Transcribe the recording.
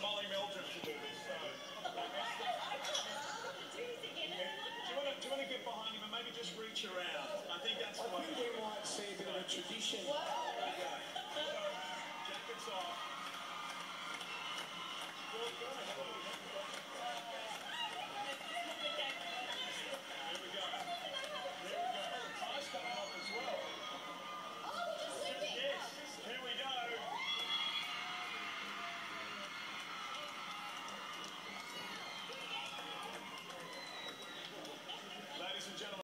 Ollie Meldrum to do this. So, do you want to get behind him and maybe just reach around? I think that's the way. I think we might see a bit of a tradition. There you go. So, jackets off. Well, go ahead.